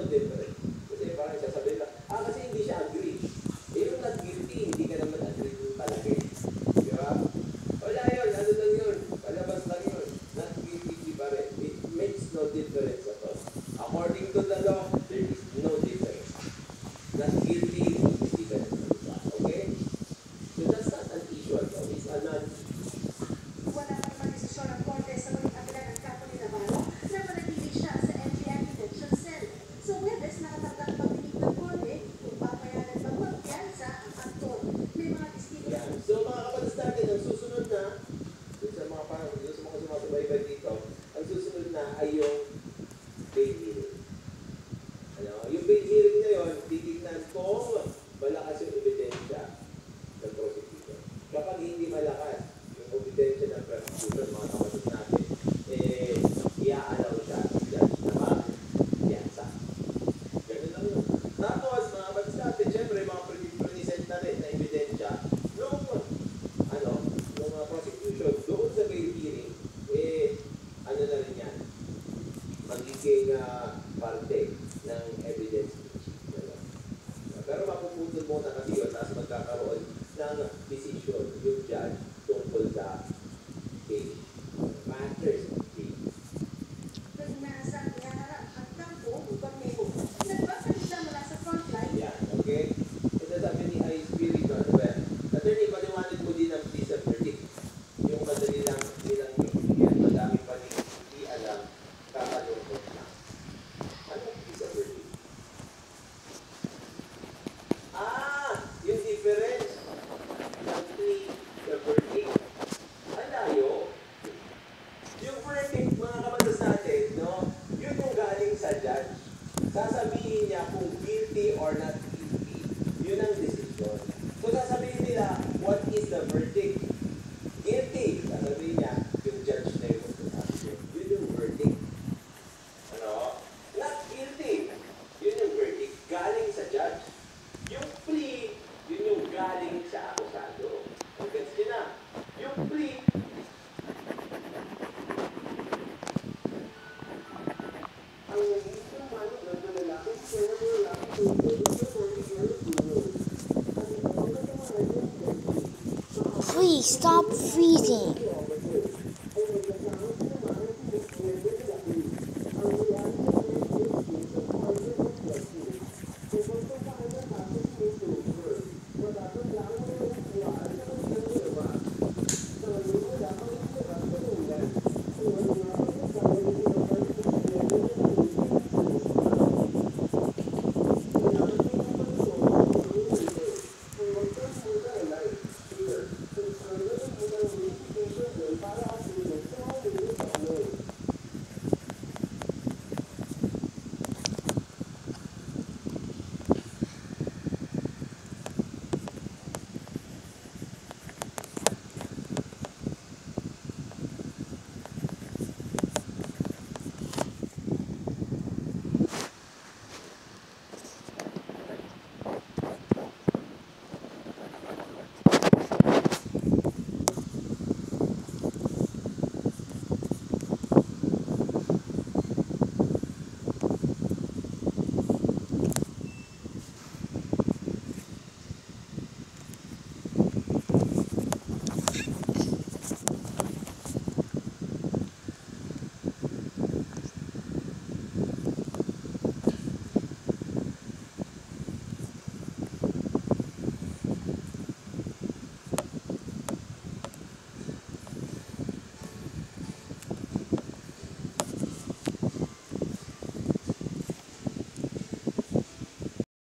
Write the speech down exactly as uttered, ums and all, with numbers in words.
no difference. Kasi parang sasabihin lang, ah, kasi hindi siya agree. Eh, yung not guilty, hindi ka naman agree doon talaga eh. Di ba? Wala yun, ano lang yun, palabas lang yun. Not guilty pa rin. It makes no difference at all. According to the law, there is no difference. Not guilty, hindi ka naman. Okay? So that's not an issue at all. It's a non-issue. Wala pa naman desisyon ng Korte sa pag-abila ng kapo ni Navarro na manatili siya sa M P I detention cell. So, Webes, nakatanggap pag-tinig ng Korte kung papayagan bang magpiyansa ang aktor. May mga testigo. Yeah. So, mga kapatid natin, ang susunod na, dun sa mga parang, dun sa mga sumasubaybay dito, ang susunod na ay yung bail hearing. Ano? Yung bail hearing na yun, titignan kung malakas yung ebidensya ng prosecutor. Kapag hindi malakas, ebidensya ng prosecutor, mga kapatid natin, eh, i-aalaw siya, judge na ma-piyansa. Ganun lang yun. Tapos, mga kapatid natin, syempre, mga pre-present na rin na ebidensya, nung, ano, nung uh, prosecution, doon sa bail hearing, eh, ano na rin yan, magiging uh, parte ng evidence. Pero mapuputol muna kasi yun, tapos magkakaroon ng decision yung judge tungkol sa case. Matters of case. Pag nasa iharap at kampo upang may hope. Nagbasa siya mula sa frontline. Yan, okay? Ito sabi ni I Spirit, ano ba yan? Attorney, paliwanag mo din ang visa verdict. Yung madali lang, bilang yan, madami pa rin hindi alam, kakalungkot na. Ano ang visa verdict? Ah, yung difference ng plea sa verdict. Ang layo. Yung verdict, mga kapatid natin, no? Yun yung galing sa judge. Sasabihin niya kung guilty or not guilty. Yun ang decision. So sasabihin nila, what is the verdict? Guilty. Sasabihin niya, yung judge na yun. Yun yung verdict. Ano? Not guilty. Yun yung verdict. Galing sa judge. Yung plea, yun yung galing sa akusado. Okay, sige na. Yung plea, ang isang mano na lalaki, kaya mo lalaki, Please stop freezing.